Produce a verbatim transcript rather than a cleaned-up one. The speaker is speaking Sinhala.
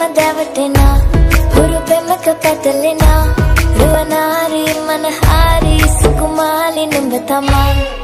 දැවටෙනා හුරු පෙමක පැටලෙනා රුවනාරි මනහාරි සුකුමාලි නුඹ තමා